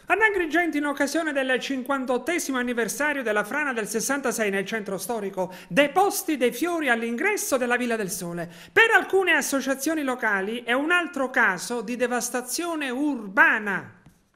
Ad Agrigento, in occasione del 58° anniversario della frana del 66 nel centro storico, deposti dei fiori all'ingresso della Villa del Sole. Per alcune associazioni locali è un altro caso di devastazione urbana.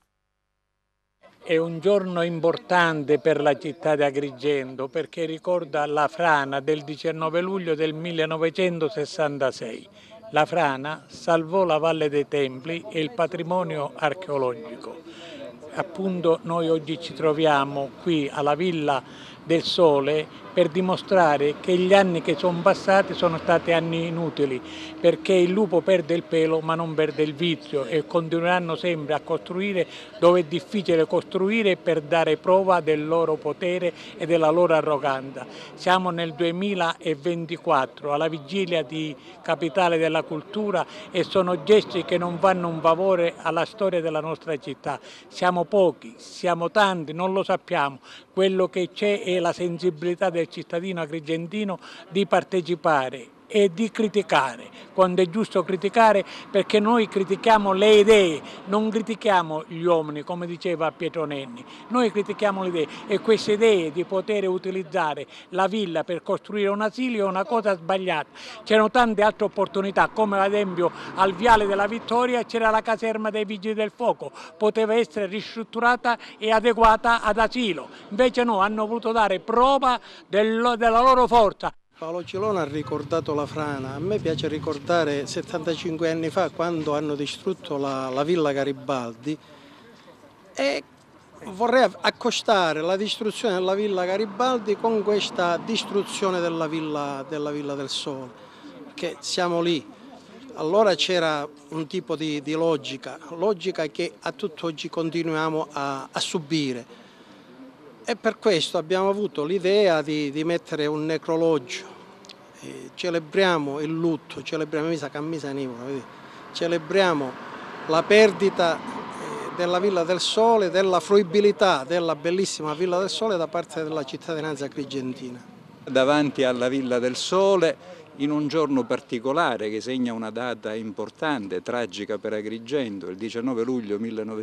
È un giorno importante per la città di Agrigento perché ricorda la frana del 19 luglio del 1966. La frana salvò la Valle dei Templi e il patrimonio archeologico. Appunto noi oggi ci troviamo qui alla Villa del Sole per dimostrare che gli anni che sono passati sono stati anni inutili, perché il lupo perde il pelo ma non perde il vizio e continueranno sempre a costruire dove è difficile costruire per dare prova del loro potere e della loro arroganza. Siamo nel 2024 alla vigilia di Capitale della Cultura e sono gesti che non fanno un favore alla storia della nostra città. Siamo pochi, siamo tanti, non lo sappiamo. Quello che c'è è la sensibilità del cittadino agrigentino di partecipare e di criticare, quando è giusto criticare, perché noi critichiamo le idee, non critichiamo gli uomini, come diceva Pietro Nenni, noi critichiamo le idee e queste idee di poter utilizzare la villa per costruire un asilo è una cosa sbagliata. C'erano tante altre opportunità, come ad esempio al Viale della Vittoria c'era la caserma dei Vigili del Fuoco, poteva essere ristrutturata e adeguata ad asilo, invece no, hanno voluto dare prova della loro forza. Paolo Cilone ha ricordato la frana, a me piace ricordare 75 anni fa quando hanno distrutto la Villa Garibaldi e vorrei accostare la distruzione della Villa Garibaldi con questa distruzione della Villa del Sole, perché siamo lì. Allora c'era un tipo di logica che a tutt'oggi continuiamo a subire e per questo abbiamo avuto l'idea di mettere un necrologio. Celebriamo il lutto, celebriamo la perdita della Villa del Sole, della fruibilità della bellissima Villa del Sole da parte della cittadinanza agrigentina. Davanti alla Villa del Sole, in un giorno particolare che segna una data importante, tragica per Agrigento, il 19 luglio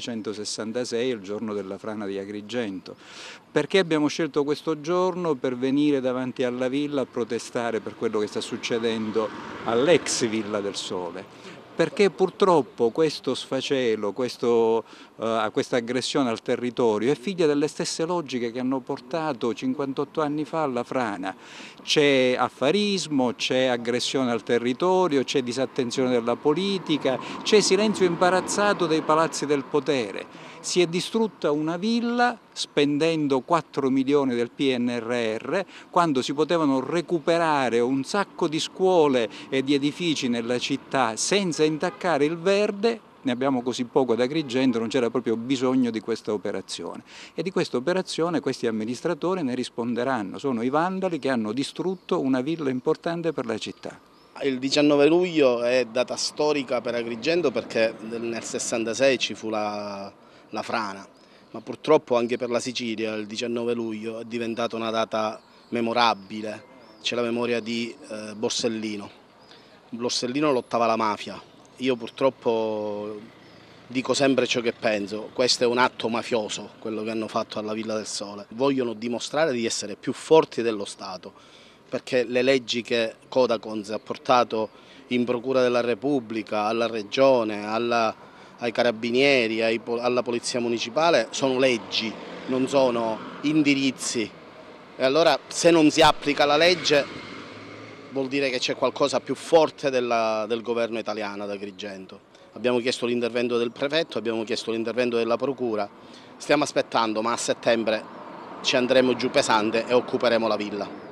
1966, il giorno della frana di Agrigento. Perché abbiamo scelto questo giorno? Per venire davanti alla villa a protestare per quello che sta succedendo all'ex Villa del Sole. Perché purtroppo questo sfacelo, questa aggressione al territorio è figlia delle stesse logiche che hanno portato 58 anni fa alla frana. C'è affarismo, c'è aggressione al territorio, c'è disattenzione della politica, c'è silenzio imbarazzato dei palazzi del potere. Si è distrutta una villa spendendo 4 milioni del PNRR quando si potevano recuperare un sacco di scuole e di edifici nella città senza intaccare il verde. Ne abbiamo così poco ad Agrigento, non c'era proprio bisogno di questa operazione. E di questa operazione questi amministratori ne risponderanno. Sono i vandali che hanno distrutto una villa importante per la città. Il 19 luglio è data storica per Agrigento perché nel 66 ci fu la frana, ma purtroppo anche per la Sicilia il 19 luglio è diventata una data memorabile. C'è la memoria di Borsellino. Borsellino lottava la mafia. Io purtroppo dico sempre ciò che penso, questo è un atto mafioso, quello che hanno fatto alla Villa del Sole. Vogliono dimostrare di essere più forti dello Stato, perché le leggi che Codacons ha portato in Procura della Repubblica, alla Regione, ai Carabinieri, alla Polizia Municipale, sono leggi, non sono indirizzi. E allora se non si applica la legge vuol dire che c'è qualcosa più forte del governo italiano ad Agrigento. Abbiamo chiesto l'intervento del prefetto, abbiamo chiesto l'intervento della procura, stiamo aspettando, ma a settembre ci andremo giù pesante e occuperemo la villa.